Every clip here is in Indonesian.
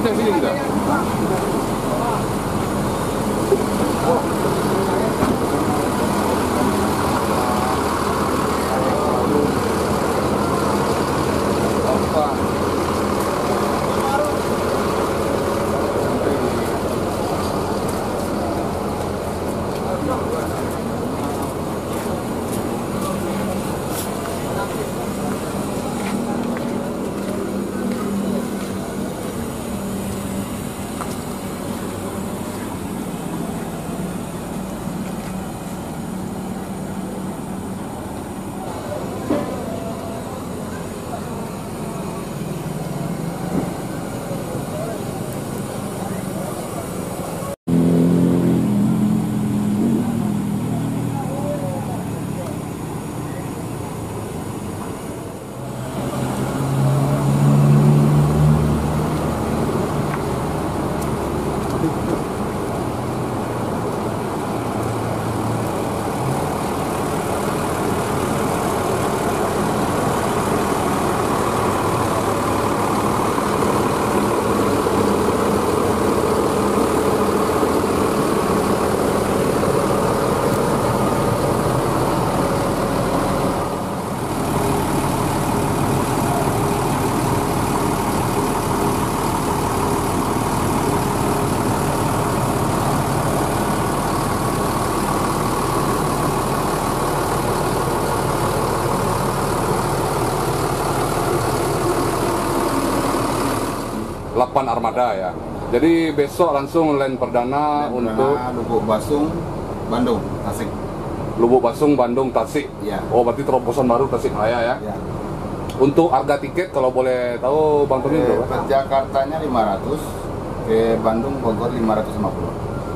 yang sini kita. Armada ya. Jadi besok langsung land perdana untuk Lubuk Basung, Bandung, Tasik. Lubuk Basung, Bandung, Tasik. Ya. Oh, berarti terobosan baru Tasik Raya ya. Ya. Untuk harga tiket kalau boleh tahu Bang Tommy berapa? Ke Jakartanya 500, ke Bandung Bogor 550.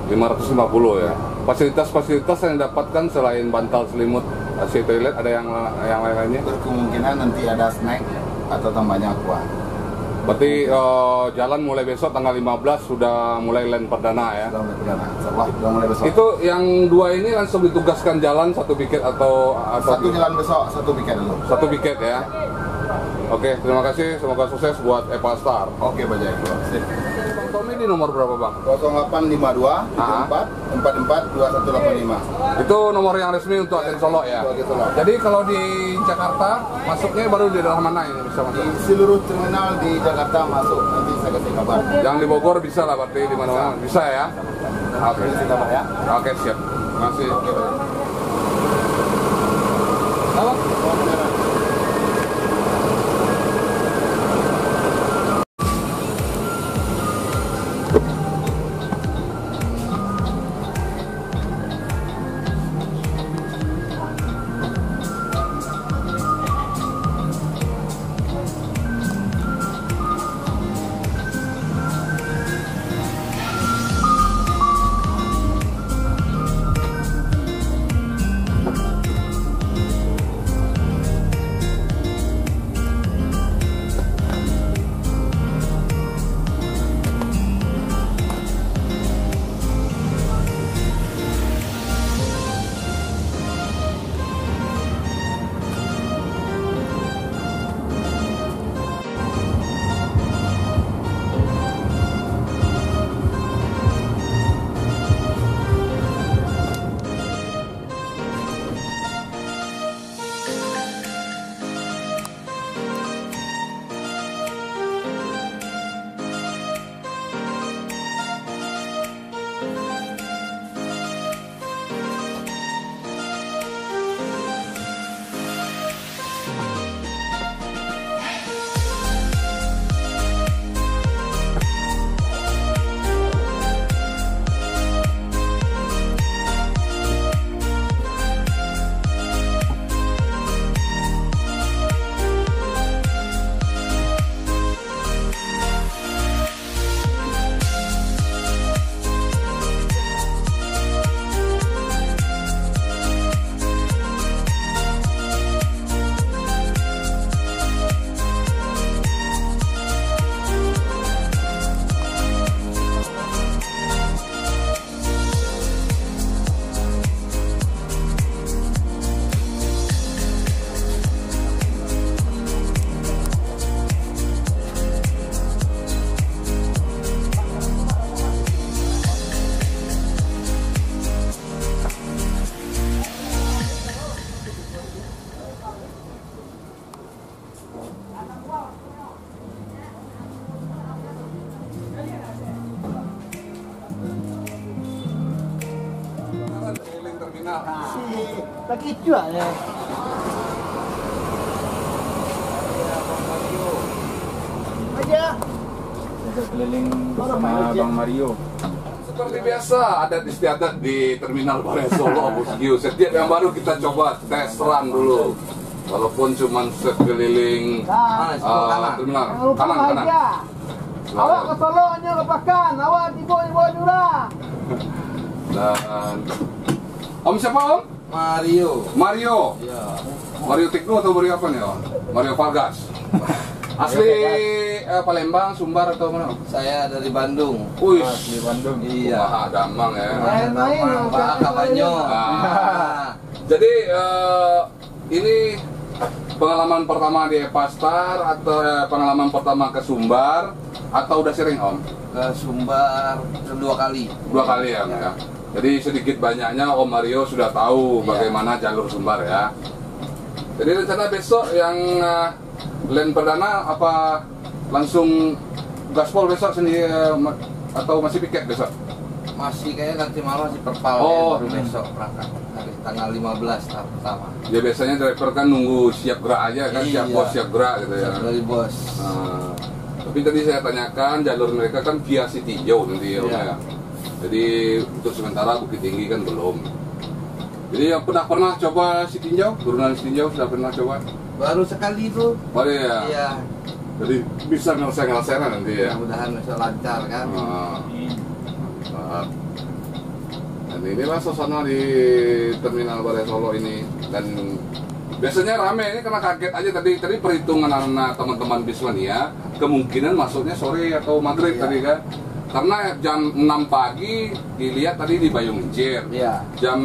550 ya. Fasilitas-fasilitas yang didapatkan selain bantal selimut, AC toilet, ada yang lain-lainnya? Berkemungkinan nanti ada snack atau tambahnya aqua. Berarti jalan mulai besok tanggal 15 sudah mulai land perdana ya. Sudah mulai perdana. Sudah mulai besok. Itu yang dua ini langsung ditugaskan jalan satu piket atau satu jalan besok, satu piket dulu. Satu piket ya. Oke, terima kasih. Semoga sukses buat Eva Star. Oke, Bang Jai. Sip. Bang Tommy di nomor berapa, Bang? 0852 74 44 2185. Itu nomor yang resmi untuk Agen Solo ya. Jadi kalau di Jakarta masuknya baru di daerah mana ini bisa masuk? Di seluruh terminal di Jakarta masuk. Nanti saya kasih kabar. Yang di Bogor bisa lah berarti di mana-mana. Bisa ya. Oke. Kasih kabar ya. Oke, siap. Terima kasih. Oke, Bang. Halo. Sakit juga ya. Aja. Keliling sama Bang Mario. Seperti biasa, adat istiadat di Terminal Balai Solo, Bosku. Setiap yang baru kita coba tes run dulu. Walaupun cuma sekeliling terminal. Jangan lupa Kanan. bahagia. Awak ke Solo nya lepakan, awak di bawah Nura. Dan Om siapa Om? Mario. Iya. Mario Tekno atau Mario apa nih Om? Mario Vargas. Asli Palembang, Sumbar atau mana? Saya dari Bandung. Wih, Di Bandung. Iya. wah Damang ya. Main-main, Pak Kabanyo. Ah. Jadi ini pengalaman pertama di Epastar atau pengalaman pertama ke Sumbar atau udah sering Om? Ke Sumbar kedua kali. 2 kali ya, Om, ya. Jadi sedikit banyaknya Om Mario sudah tahu Iya. bagaimana jalur Sumbar ya. Jadi rencana besok yang land perdana apa langsung gaspol besok sendiri atau masih piket besok? Masih kayaknya nanti malam masih perpal Oh. ya, baru besok berangkat hari tanggal 15 tahap pertama. Ya biasanya driver kan nunggu siap gerak aja kan, siap Iya. bos siap gerak gitu ya. Siap dari bos. Nah, tapi tadi saya tanyakan jalur mereka kan via Sitinjau nanti ya, Om, Iya. ya. Jadi untuk sementara Bukit Tinggi kan belum. Jadi yang pernah coba Sitinjau, turunan Sitinjau sudah pernah coba? Baru sekali itu. Oh iya. Iya. Jadi bisa ngelsen-ngelsenan nanti ya. Mudah-mudahan besok lancar kan. Nah, dan inilah suasana di Terminal Balai Solo ini. Dan biasanya rame ini karena kaget aja tadi perhitungan anak teman-teman Bismania kemungkinan masuknya sore atau maghrib Iya. tadi kan. Karena jam 6 pagi dilihat tadi di Bayungcir. Iya. Jam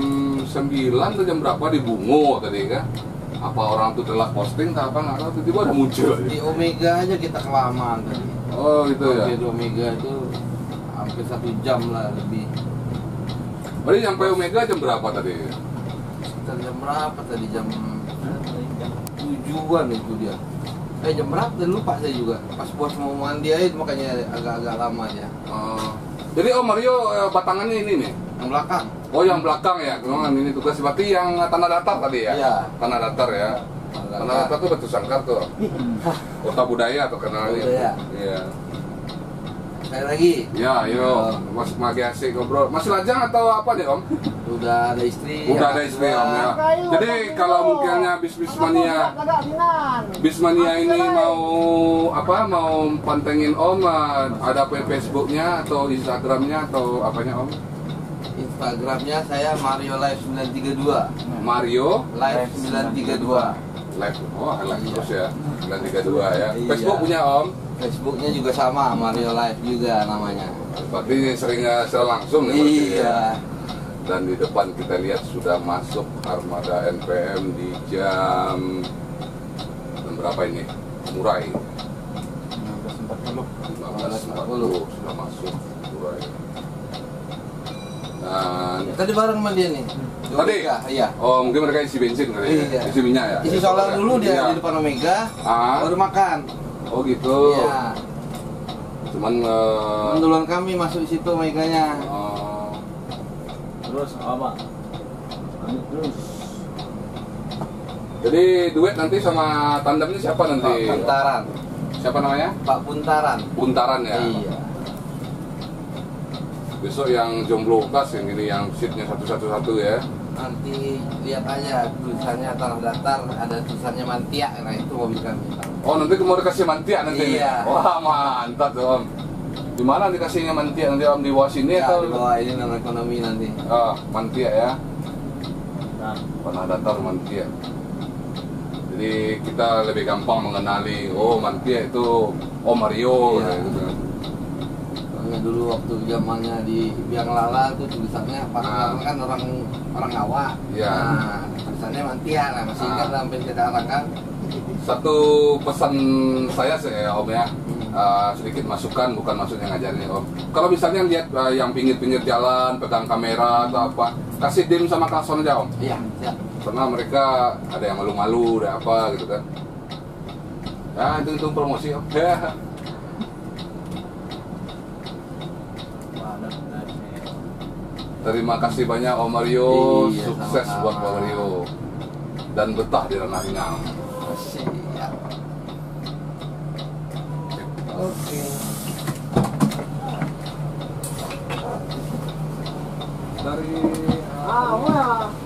9 atau jam berapa di Bungo tadi kan. Apa orang tuh telah posting atau apa nggak tahu tiba-tiba ada muncul aja. Di Omega aja kita kelamaan tadi. Oh gitu ya. Di Omega itu hampir 1 jam lah lebih. Berarti sampai Omega jam berapa tadi? Sekitar jam berapa tadi? Jam 7-an itu dia. Jam berapa tadi lupa saya juga. Pas bos mau mandi aja makanya agak-agak lama ya. Jadi Om Mario batangannya ini nih. Yang belakang. Oh yang belakang ya, memang ini tugas berarti yang tanah datar tadi ya? Iya. Tanah datar ya. Tanah datar tuh Batu Sangkar tuh. Kota budaya atau kenalnya. Budaya. Iya. Sekali lagi. Ya, yuk. Mas Magi asik ngobrol. Masih lajang atau apa nih Om? Udah ada istri. Udah ada istri Om ya. Jadi kalau mungkinnya bismania Bismania ini mau apa? Mau pantengin Om, ada Facebooknya atau Instagramnya atau apanya Om? Instagramnya saya Mario Live 932. Mario Live 932. live, live Iya. terus ya 932 ya. Iya. Facebook punya Om. Facebooknya juga sama Mario Live juga namanya. Berarti sering langsung ya berarti ya. Iya. Dan di depan kita lihat sudah masuk armada NPM di jam berapa ini? Murai 15.40. 15.40 sudah masuk Murai. Dan Tadi bareng sama dia nih. Di Tadi? Omega, iya. oh mungkin mereka isi bensin kali ya? Iya. Isi minyak ya? Isi solar dulu dia Iya. di depan Omega, Ah. baru makan. Oh gitu. Iya. Cuman Duluan kami masuk situ Omeganya. Terus apa? Lanjut terus. Jadi duet nanti sama tandemnya siapa nanti? Pak Buntaran. Siapa namanya? Pak Buntaran. Buntaran ya. Iya. Besok yang jomblo kas yang ini yang seatnya satu ya. Nanti lihat aja tulisannya tanah datar, ada tulisannya Mantia, nah itu mobil kami. Oh nanti mau dikasih mantia nanti. Iya. Nih? Wah mantap tuh Om. Di mana dikasihnya mantia nanti Om, di bawah sini Ya, atau? di bawah ini non ekonomi nanti. Ah mantia ya. Nah, Tanah datar mantia. Jadi kita lebih gampang mengenali. Oh mantia itu Om Mario. Iya. Gitu. Soalnya dulu waktu zamannya di Biang Lala tuh tulisannya Pak kan orang Awak. Iya. Nah, tulisannya Mantia, nah masih ingat sampai sekarang kan. Satu pesan saya Om ya. Sedikit masukan, bukan maksudnya ngajarin Om. Kalau misalnya lihat yang pinggir-pinggir jalan, pegang kamera atau apa, kasih dim sama klakson aja Om. Iya, siap. Karena mereka ada yang malu-malu, ada apa gitu kan. Ya itu promosi Om. Ya. Terima kasih banyak Om Mario, Iya, sukses sama-sama. buat Om Mario dan betah di Ranah Minang. Siap. Oke. Dari Ah, wah.